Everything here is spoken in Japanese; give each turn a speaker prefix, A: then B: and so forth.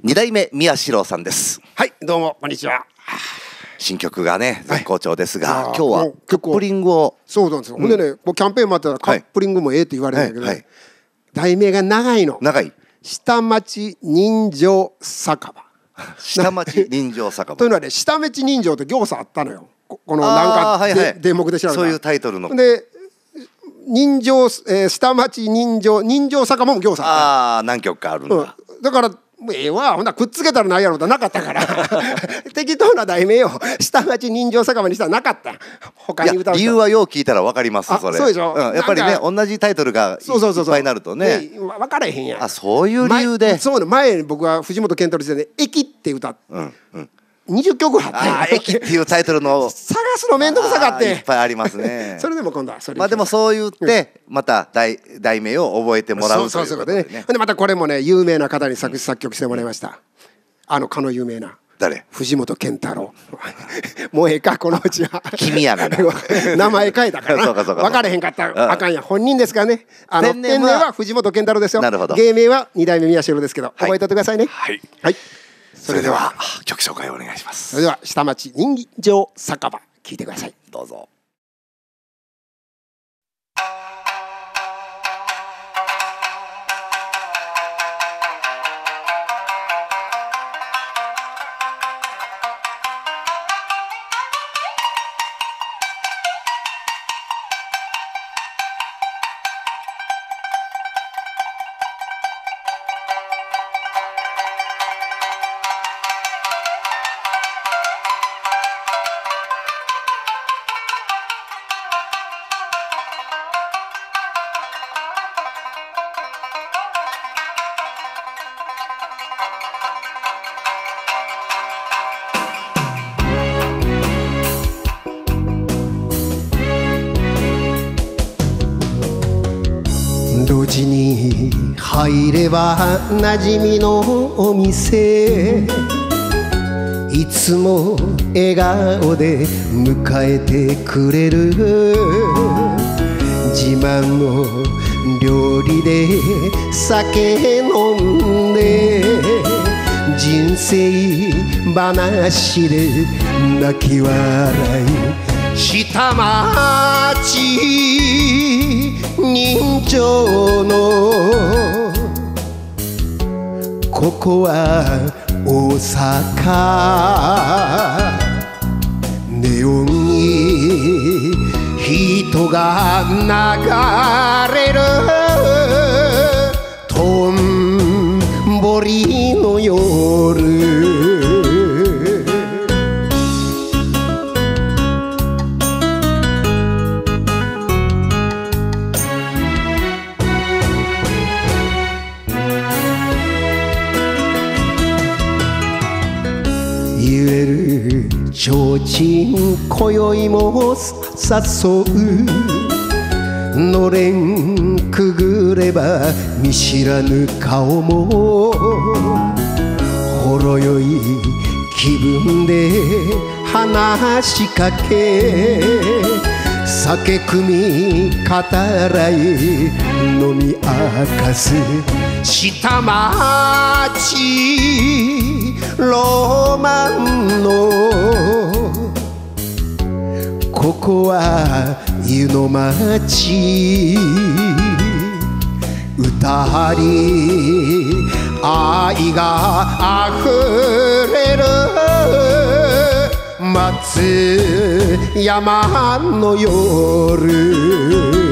A: 二代目宮代さんです。
B: はい、どうもこんにちは。
A: 新曲がね絶好調ですが、
B: はい、
A: 今日はカップリングを。
B: そうなんですよ。ほんでね、もうキャンペーンもあったらカップリングもええって言われるんだけど、
A: はいはい、
B: 題名が長いの。
A: 長い。
B: 下町人情酒場。
A: 下町人情酒場。
B: というのはね、下町人情って行さあったのよ。このなんか、
A: はいはい、
B: 電目で調べた。
A: そういうタイトルの。
B: で、人情、下町人情酒場も行さあった。
A: ああ、何曲かあるんだ。
B: だからもうええわ、ほんなくっつけたらないやろとなかったから適当な題名を下町人情酒場にしたらなかった。他に歌う人、
A: 理由はよう聞いたら分かります。それ
B: そうでしょ、
A: やっぱりね、同じタイトルがいっぱいになるとね
B: 分からへんやん。
A: あ、そういう理由で。
B: そうね、前僕は藤本健太郎時代で「駅」って歌って、20曲あって、
A: あー、駅っていうタイトルの
B: 探すの面倒くさかって
A: いっぱいありますね
B: それでも今度はそれ、
A: まあでもそう言ってまた題名を覚えてもらうということでね。
B: でまたこれもね、有名な方に作詞作曲してもらいました。かの有名な
A: 誰？
B: 藤本健太郎もうええか、このうちは
A: 君やがな
B: 名前変えたからな分かれへんかったらあかんや。本人ですからね。ペンネームは藤本健太郎ですよ。芸名は二代目宮代ですけど、覚えておいてくださいね。はい、はい、
A: それでは曲紹介をお願いします。
B: それでは下町人情酒場聞いてください。
A: どうぞ。
B: 路地に入れば馴染みのお店、いつも笑顔で迎えてくれる、自慢の料理で酒飲んで、人生話で泣き笑い、下町人情のここは大阪、ネオンに人が流れる、とんぼりの夜、揺れる提灯今宵も誘う、のれんくぐれば見知らぬ顔も、ほろ酔い気分で話しかけ、酒酌み語らい飲み明かす、下町ロマンのここは湯の町、歌に愛があふれる松山の夜、